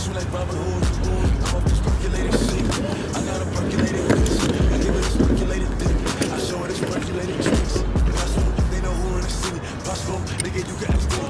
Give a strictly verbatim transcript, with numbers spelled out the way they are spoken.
you like Robin Hood. I'm off this percolated shit. I got a percolated bitch. I give it this percolated dick. I show her this percolated tricks. Possible, they know who in the city. Possible, nigga, you can ask them.